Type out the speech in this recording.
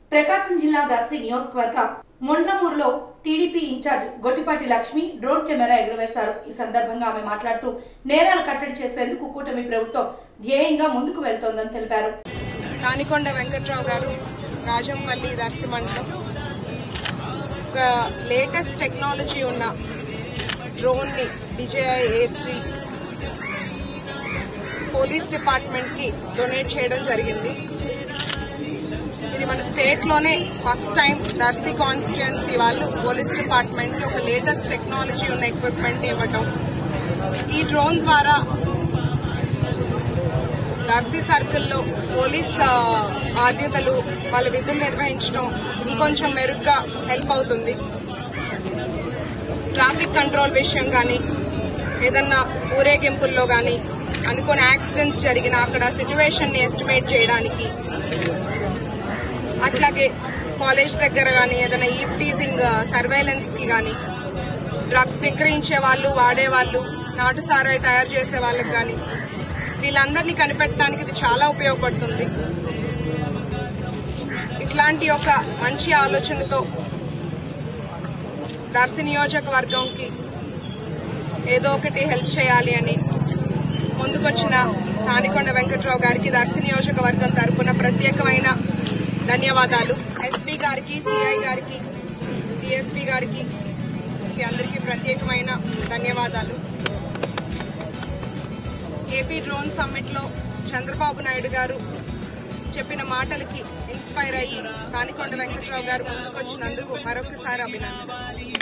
ప్రకాశం జిల్లా దర్శి నియోజకవర్గ మొండ్లమూరులో TDP in-charge Gottipati Lakshmi drone camera ఎగురవేశారు. ఈ సందర్భంగా ఆమె మాట్లాడుతూ నేరాలు కట్టడి చేసేందుకు కూటమి ప్రభుత్వం ధ్యేయంగా ముందుకు వెళ్తోందని తెలిపారు. తానికొండ వెంకట్రావు గారు రాజంపల్లి దర్శి మండలం ఒక లేటెస్ట్ టెక్నాలజీ ఉన్న డ్రోన్ ని DJI Air 3 పోలీస్ డిపార్ట్మెంట్ కి డొనేట్ చేయడం జరిగింది. ఇది మన స్టేట్ లోనే ఫస్ట్ టైం దర్శి కాన్స్టిట్యుయెన్సీ వాళ్ళు పోలీస్ డిపార్ట్మెంట్ కి ఒక లేటెస్ట్ టెక్నాలజీ ఉన్న ఎక్విప్మెంట్ ఇవ్వటం. ఈ డ్రోన్ ద్వారా దర్శి సర్కిల్లో పోలీస్ బాధ్యతలు వాళ్ళ విధులు నిర్వహించడం ఇంకొంచెం మెరుగ్గా హెల్ప్ అవుతుంది. ట్రాఫిక్ కంట్రోల్ విషయం కానీ, ఏదన్నా ఊరేగింపుల్లో కానీ అనుకోని యాక్సిడెంట్స్ జరిగిన అక్కడ సిచ్యువేషన్ ని ఎస్టిమేట్ చేయడానికి, అట్లాగే కాలేజ్ దగ్గర కానీ ఏదైనా ఈవ్ టీజింగ్ సర్వేలెన్స్ కి కానీ, డ్రగ్స్ విక్రయించే వాళ్ళు, వాడేవాళ్ళు, నాటు సారాయి తయారు చేసే వాళ్ళకి కానీ వీళ్ళందరినీ కనిపెట్టడానికి ఇది చాలా ఉపయోగపడుతుంది. ఇట్లాంటి ఒక మంచి ఆలోచనతో దర్శి నియోజకవర్గంకి ఏదో ఒకటి హెల్ప్ చేయాలి అని ముందుకొచ్చిన తానికొండ వెంకట్రావు గారికి దర్శి నియోజకవర్గం తరఫున ప్రత్యేకమైన ధన్యవాదాలు. ఎస్పీ గారికి, సిఐ గారికి, డిఎస్పీ గారికి అందరికీ ప్రత్యేకమైన ధన్యవాదాలు. ఏపీ డ్రోన్ సమ్మిట్ లో చంద్రబాబు నాయుడు గారు చెప్పిన మాటలకి ఇన్స్పైర్ అయ్యి తానికొండ వెంకట్రావు గారు ముందుకొచ్చినందుకు మరొకసారి అభినందనలు.